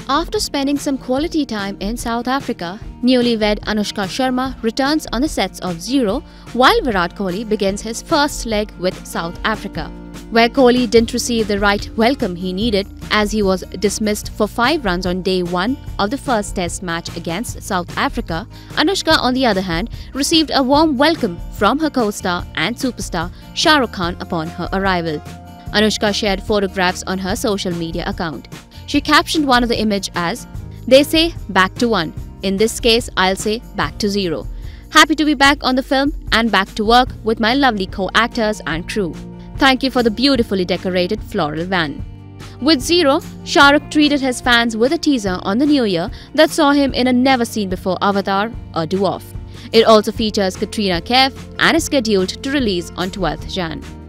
After spending some quality time in South Africa, newlywed Anushka Sharma returns on the sets of Zero, while Virat Kohli begins his first leg with South Africa. Where Kohli didn't receive the right welcome he needed, as he was dismissed for 5 runs on day 1 of the first test match against South Africa, Anushka, on the other hand, received a warm welcome from her co-star and superstar Shah Rukh Khan upon her arrival. Anushka shared photographs on her social media account. She captioned one of the image as, "They say back to 1. In this case, I'll say back to 0. Happy to be back on the film and back to work with my lovely co-actors and crew. Thank you for the beautifully decorated floral van." With Zero, Shah Rukh treated his fans with a teaser on the new year that saw him in a never-seen-before avatar, a dwarf. It also features Katrina Kaif and is scheduled to release on 12th Jan.